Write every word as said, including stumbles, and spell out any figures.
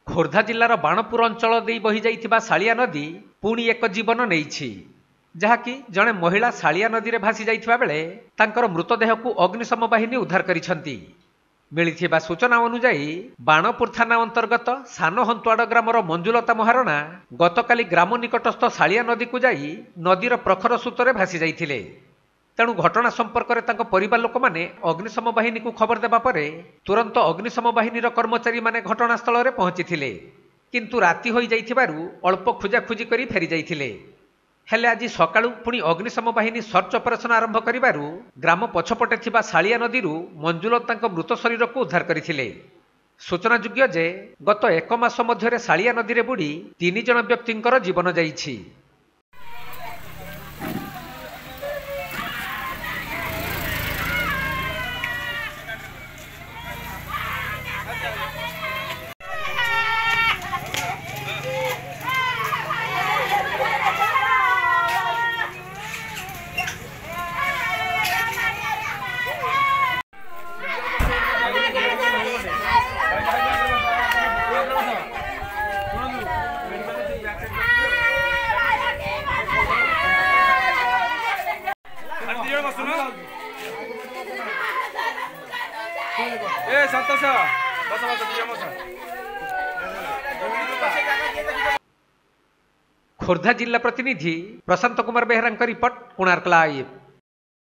खोर्धा जिलार बाणपुर अंचल दे बही जाइथिबा सालिया नदी पुणी एक जीवन नेइछि जहाँकि जड़े महिला सालिया नदी में भासी जाइथिबा बेले तांकर मृतदेह को अग्निशम बाहिनी उद्धार करिसेंती। मिलिथिबा सूचना अनुसार बाणपुर थाना अंतर्गत सान हंतुआड़ ग्रामर मंजुलता महारणा गतकाली ग्राम निकटस्थ सालिया नदी को जाई नदीर प्रखर सूत्रे भासी जाइथिले। तेणु घटना संपर्क में परिवार लोक मैंने अग्निशम बाहिनी को खबर देवा पर तुरंत अग्निशम बाहिनी कर्मचारी माने घटनास्थल में पहुंची किंतु राति हो जाइथिबारु अल्प खोजाखोजी कर फेरी जाइथिले। हेले आज सकाळु पुणी अग्निशम बाहिनी सर्च ऑपरेशन आरंभ करिबारु ग्राम पछपटे थिबा सालिया नदी मंजुलता मृत शरीर को उद्धार करथिले। सूचनायोग्य जे गत एक मास मध्य सालिया नदी में बुड़ी तीन जन व्यक्तिंकर जीवन जाइछि। खोर्धा जिला प्रतिनिधि प्रशांत कुमार बेहरा रिपोर्ट, कोणार्क लाइव।